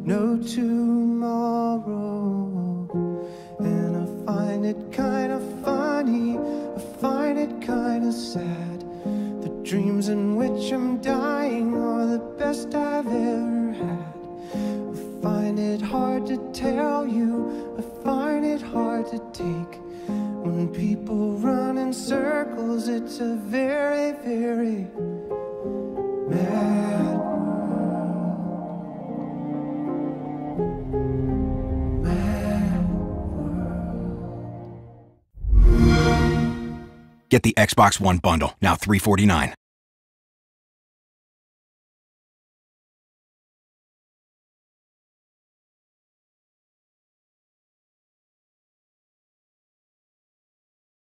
no tomorrow. And I find it kind of funny, I find it kind of sad. The dreams in which I'm dying are the best I've ever had. I find it hard to tell you, I find it hard to take. When people run in circles, it's a very, very mad world. Mad world. Get the Xbox One bundle, now $349.